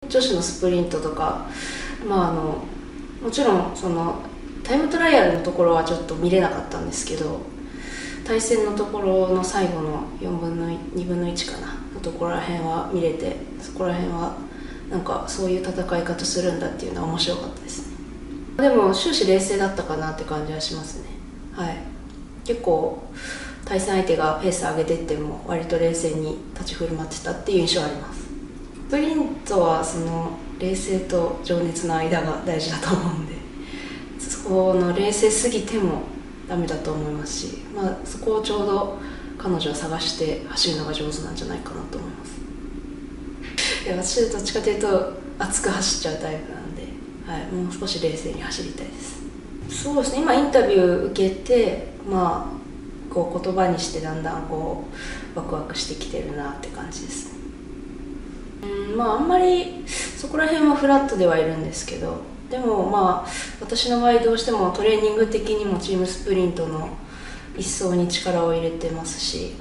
女子のスプリントとか、もちろんそのタイムトライアルのところはちょっと見れなかったんですけど、対戦のところの最後の4分の2分の1かなのところら辺は見れて、そこら辺はなんかそういう戦い方するんだっていうのは面白かったですね。でも終始冷静だったかなって感じはしますね。はい、結構対戦相手がペース上げていっても割と冷静に立ち振る舞ってたっていう印象はあります。スプリントはその冷静と情熱の間が大事だと思うんで、そこの冷静すぎてもダメだと思いますし、そこをちょうど彼女は探して走るのが上手なんじゃないかなと思います。いや、私どっちかというと熱く走っちゃうタイプなんで、はい、もう少し冷静に走りたいです。そうですね、今インタビュー受けて、こう言葉にしてだんだんこうワクワクしてきてるなって感じですね。あんまりそこら辺はフラットではいるんですけど、でも私の場合どうしてもトレーニング的にもチームスプリントの一走に力を入れてますし、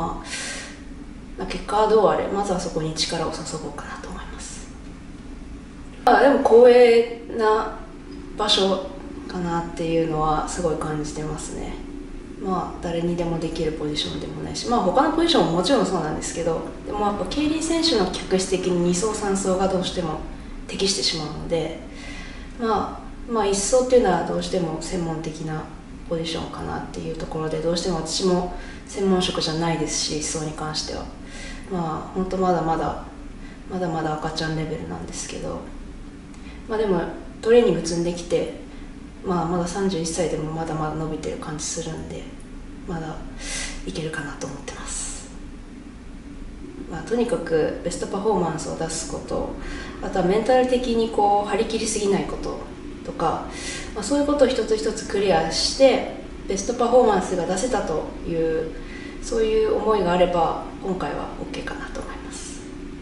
結果はどうあれまずはそこに力を注ごうかなと思います。でも光栄な場所かなっていうのはすごい感じてますね。誰にでもできるポジションでもないし、他のポジションももちろんそうなんですけど、でもやっぱ競輪選手の客室的に2走3走がどうしても適してしまうので、1走っていうのはどうしても専門的なポジションかなっていうところで、どうしても私も専門職じゃないですし、1走に関しては本当まだまだ赤ちゃんレベルなんですけど、でもトレーニング積んできて、まだ31歳でもまだまだ伸びてる感じするんで、まだいけるかなと思ってます。とにかくベストパフォーマンスを出すこと、あとはメンタル的にこう張り切りすぎないこととか、そういうことを一つ一つクリアしてベストパフォーマンスが出せたという、そういう思いがあれば今回は OK かなと思います。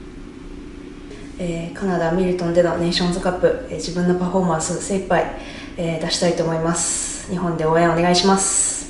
カナダ・ミルトンでのネーションズカップ、自分のパフォーマンス精一杯出したいと思います。日本で応援お願いします。